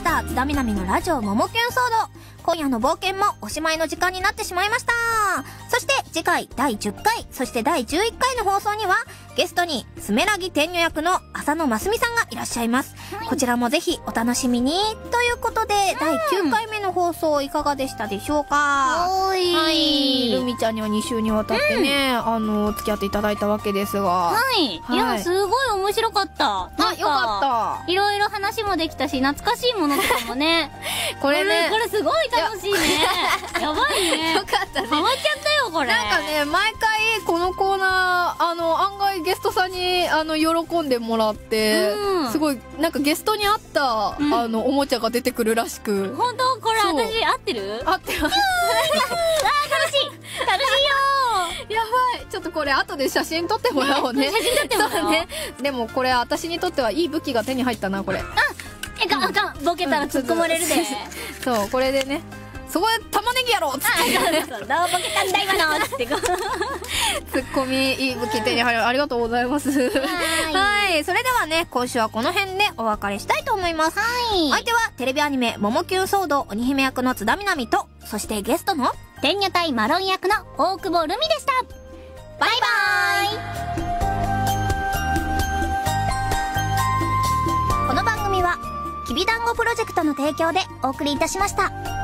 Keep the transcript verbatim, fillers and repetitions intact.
した津田みなみのラジオももキュンソード。今夜の冒険もおしまいの時間になってしまいました。そして次回だいじゅっかい、そしてだいじゅういっかいの放送にはゲストにスメラギ天女役の浅野真澄さんがいらっしゃいます、はい、こちらもぜひお楽しみにということで、うん、だいきゅうかいめの放送いかがでしたでしょうか。 おい、 はい、ルミちゃんにはにしゅうにわたってね、うん、あの付き合っていただいたわけですが、 はい、はい、いやすごい面白かった。 あ、よかった。 いろいろ話もできたし、懐かしいものとかもねこれね、 これすごい楽しいね。やばいね。 よかったね。 ハマっちゃったよこれ。 なんかね、毎回このコーナー、あの案外ゲストさんにあの喜んでもらって、うん、すごいなんかゲストに合った、うん、あのおもちゃが出てくるらしく。 本当？これ私合ってる？ 合ってます。あー楽しい楽しいよ。 やばい、ちょっとこれ後で写真撮ってもらおうね。 写真撮ってもらおうね。 でもこれ私にとってはいい武器が手に入ったな、これ。あ、 えか、あかん、ボケたら突っ込まれるで。 そう、これでね、そこで玉ねぎやろっつって。 そうそう、どうボケたんだ今のつってこう。 ツッコミいい武器手に入る。ありがとうございます。はい。それではね、今週はこの辺でお別れしたいと思います。はい。相手はテレビアニメ、ももキュンソード鬼姫役の津田みなみと、そしてゲストの天女対マロン役の大久保ルミでした。バイバーイ。この番組は、きびだんごプロジェクトの提供でお送りいたしました。